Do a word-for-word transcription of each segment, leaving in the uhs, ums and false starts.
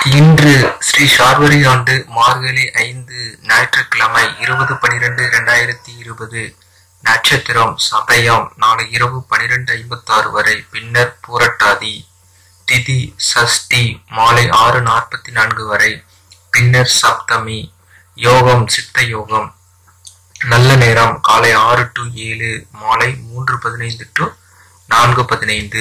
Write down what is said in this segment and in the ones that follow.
இன்று ஸ்ரீ சார்வரி ஆண்டு மார்கழி ஐந்து ஞாயிற்றுக்கிழமை இருபது பனிரெண்டு இரண்டாயிரத்தி இருபது. நட்சத்திரம் சதயம். நாளை இரவு பனிரெண்டு ஐம்பத்தி ஆறு வரை. பின்னர் பூரட்டாதி. திதி சஷ்டி மாலை ஆறு நாற்பத்தி நான்கு வரை. பின்னர் சப்தமி. யோகம் சித்த யோகம். நல்ல நேரம் காலை ஆறு டு ஏழு, மாலை மூன்று பதினைந்து டு நான்கு பதினைந்து.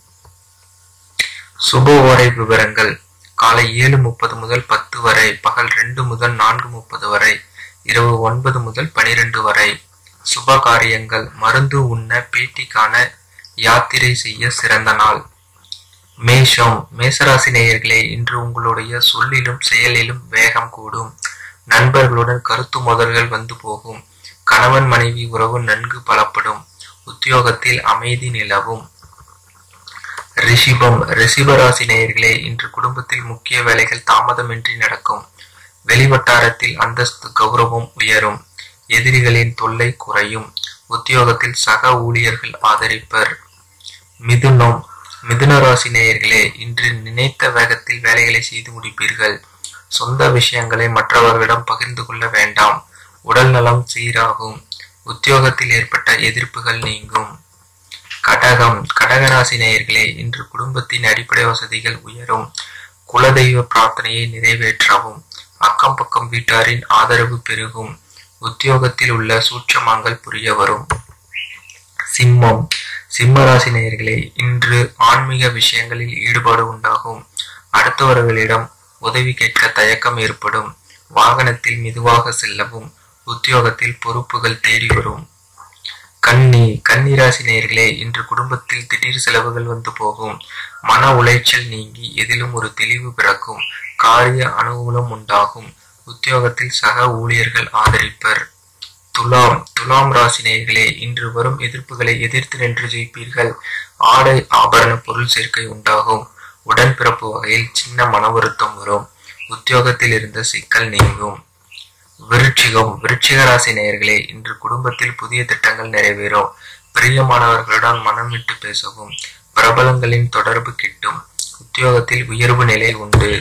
சுபோவரை விவரங்கள்: காலை ஏழு முப்பது முதல் பத்து வரை, பகல் ரெண்டு முதல் நான்கு முப்பது வரை, இரவு ஒன்பது முதல் பனிரெண்டு வரை. சுப காரியங்கள்: மருந்து உண்ண, பேட்டி காண, யாத்திரை செய்ய சிறந்த நாள். மேஷம். மேசராசி நேயர்களே, இன்று உங்களுடைய சொல்லிலும் செயலிலும் வேகம் கூடும். நண்பர்களுடன் கருத்து மோதல்கள் வந்து போகும். கணவன் மனைவி உறவு நன்கு பலப்படும். உத்தியோகத்தில் அமைதி நிலவும். ரிஷிபம். ரிஷிபராசி நேயர்களே, இன்று குடும்பத்தில் முக்கிய வேலைகள் தாமதமின்றி நடக்கும். வெளிவட்டாரத்தில் அந்தஸ்து கௌரவம் உயரும். எதிரிகளின் தொல்லை குறையும். உத்தியோகத்தில் சக ஊழியர்கள் ஆதரிப்பர். மிதுனம். மிதுன ராசி நேயர்களே, இன்று நினைத்த வேகத்தில் வேலைகளை செய்து முடிப்பீர்கள். சொந்த விஷயங்களை மற்றவர்களிடம் பகிர்ந்து கொள்ள வேண்டாம். உடல் நலம் சீராகும். உத்தியோகத்தில் ஏற்பட்ட எதிர்ப்புகள் நீங்கும். கடகம். கடகராசி நேயர்களே, இன்று குடும்பத்தின் அடிப்படை வசதிகள் உயரும். குலதெய்வ பிரார்த்தனையை நிறைவேற்றவும். அக்கம் பக்கம் வீட்டாரின் ஆதரவு பெருகும். உத்தியோகத்தில் உள்ள சூட்சமங்கள் புரிய வரும். சிம்மம். சிம்மராசி நேயர்களே, இன்று ஆன்மீக விஷயங்களில் ஈடுபாடு உண்டாகும். அடுத்தவர்களிடம் உதவி கேட்க தயக்கம் ஏற்படும். வாகனத்தில் மெதுவாக செல்லவும். உத்தியோகத்தில் பொறுப்புகள் தேடி வரும். கன்னி. கன்னிராசி நேயர்களே, இன்று குடும்பத்தில் திடீர் செலவுகள் வந்து போகும். மன உளைச்சல் நீங்கி எதிலும் ஒரு தெளிவு பிறக்கும். காரிய அனுகூலம் உண்டாகும். உத்தியோகத்தில் சக ஊழியர்கள் ஆதரிப்பர். துலாம். துலாம் ராசி நேயர்களே, இன்று வரும் எதிர்ப்புகளை எதிர்த்து நின்று ஜெயிப்பீர்கள். ஆடை ஆபரண பொருள் சேர்க்கை உண்டாகும். உடன்பிறப்பு வகையில் சின்ன மன வருத்தம் வரும். உத்தியோகத்தில் இருந்த சிக்கல் நீங்கும். விருட்சிகம். விருட்சிக ராசி நேயர்களே, இன்று குடும்பத்தில் புதிய திட்டங்கள் நிறைவேறும். பிரியமானவர்களுடன் மனம் விட்டு பேசவும். பிரபலங்களின் தொடர்பு கிட்டும். உத்தியோகத்தில் உயர்வு நிலை உண்டு.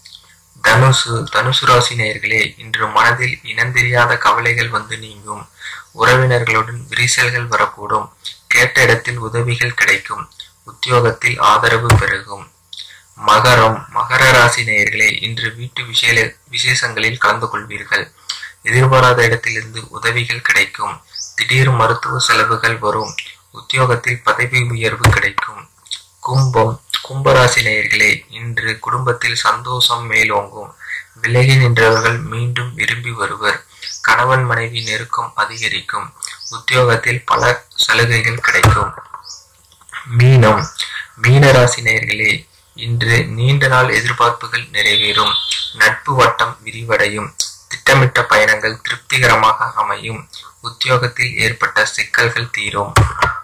தனுசு. தனுசு ராசி நேயர்களே, இன்று மனதில் இனந்தெரியாத கவலைகள் வந்து நீங்கும். உறவினர்களுடன் விரிசல்கள் வரக்கூடும். கேட்ட இடத்தில் உதவிகள் கிடைக்கும். உத்தியோகத்தில் ஆதரவு பெருகும். மகரம். மகர ராசி நேயர்களே, இன்று வீட்டு விஷய விசேஷங்களில் கலந்து கொள்வீர்கள். எதிர்பாராத இடத்திலிருந்து உதவிகள் கிடைக்கும். திடீர் மருத்துவ செலவுகள் வரும். உத்தியோகத்தில் பதவி உயர்வு கிடைக்கும். கும்பம். கும்பராசி நேயர்களே, இன்று குடும்பத்தில் சந்தோஷம் மேலோங்கும். விலகி நின்றவர்கள் மீண்டும் விரும்பி வருவர். கணவன் மனைவி நெருக்கம் அதிகரிக்கும். உத்தியோகத்தில் பல சலுகைகள் கிடைக்கும். மீனம். மீனராசி நேயர்களே, இன்று நீண்ட நாள் எதிர்பார்ப்புகள் நிறைவேறும். நட்பு வட்டம் விரிவடையும். திட்டமிட்ட பயணங்கள் திருப்திகரமாக அமையும். உத்தியோகத்தில் ஏற்பட்ட சிக்கல்கள் தீரும்.